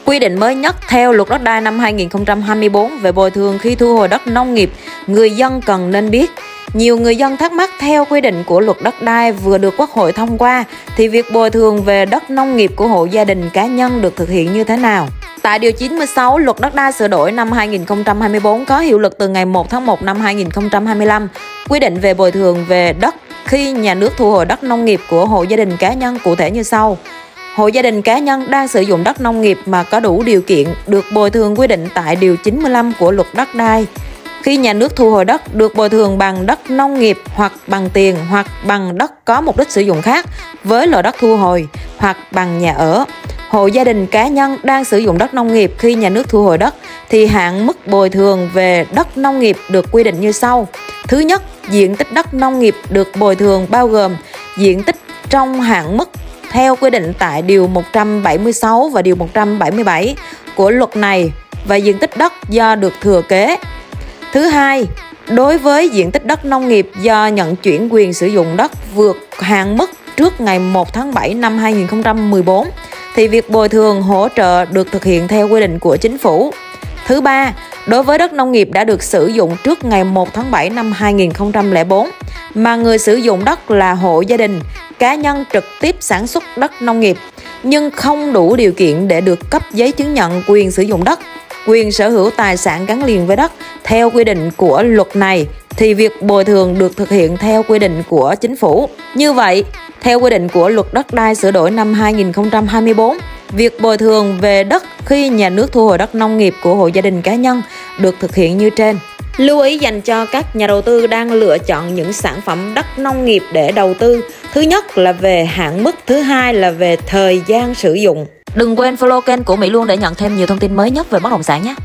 Quy định mới nhất theo Luật Đất đai năm 2024 về bồi thường khi thu hồi đất nông nghiệp, người dân cần nên biết. Nhiều người dân thắc mắc theo quy định của Luật Đất đai vừa được Quốc hội thông qua thì việc bồi thường về đất nông nghiệp của hộ gia đình cá nhân được thực hiện như thế nào? Tại Điều 96 Luật Đất đai sửa đổi năm 2024 có hiệu lực từ ngày 1 tháng 1 năm 2025, quy định về bồi thường về đất khi nhà nước thu hồi đất nông nghiệp của hộ gia đình cá nhân cụ thể như sau. Hộ gia đình cá nhân đang sử dụng đất nông nghiệp mà có đủ điều kiện được bồi thường quy định tại Điều 95 của Luật Đất đai. Khi nhà nước thu hồi đất được bồi thường bằng đất nông nghiệp hoặc bằng tiền hoặc bằng đất có mục đích sử dụng khác với loại đất thu hồi hoặc bằng nhà ở. Hộ gia đình cá nhân đang sử dụng đất nông nghiệp khi nhà nước thu hồi đất thì hạn mức bồi thường về đất nông nghiệp được quy định như sau. Thứ nhất, diện tích đất nông nghiệp được bồi thường bao gồm diện tích trong hạn mức theo quy định tại Điều 176 và Điều 177 của luật này và diện tích đất do được thừa kế. Thứ hai, đối với diện tích đất nông nghiệp do nhận chuyển quyền sử dụng đất vượt hạn mức trước ngày 1 tháng 7 năm 2014 thì việc bồi thường hỗ trợ được thực hiện theo quy định của Chính phủ. Thứ ba, đối với đất nông nghiệp đã được sử dụng trước ngày 1 tháng 7 năm 2004 mà người sử dụng đất là hộ gia đình, cá nhân trực tiếp sản xuất đất nông nghiệp nhưng không đủ điều kiện để được cấp giấy chứng nhận quyền sử dụng đất, quyền sở hữu tài sản gắn liền với đất theo quy định của luật này thì việc bồi thường được thực hiện theo quy định của Chính phủ. Như vậy, theo quy định của Luật Đất đai sửa đổi năm 2024, việc bồi thường về đất khi nhà nước thu hồi đất nông nghiệp của hộ gia đình cá nhân được thực hiện như trên. Lưu ý dành cho các nhà đầu tư đang lựa chọn những sản phẩm đất nông nghiệp để đầu tư. Thứ nhất là về hạn mức, thứ hai là về thời gian sử dụng. Đừng quên follow kênh của Mỹ Luông để nhận thêm nhiều thông tin mới nhất về bất động sản nhé.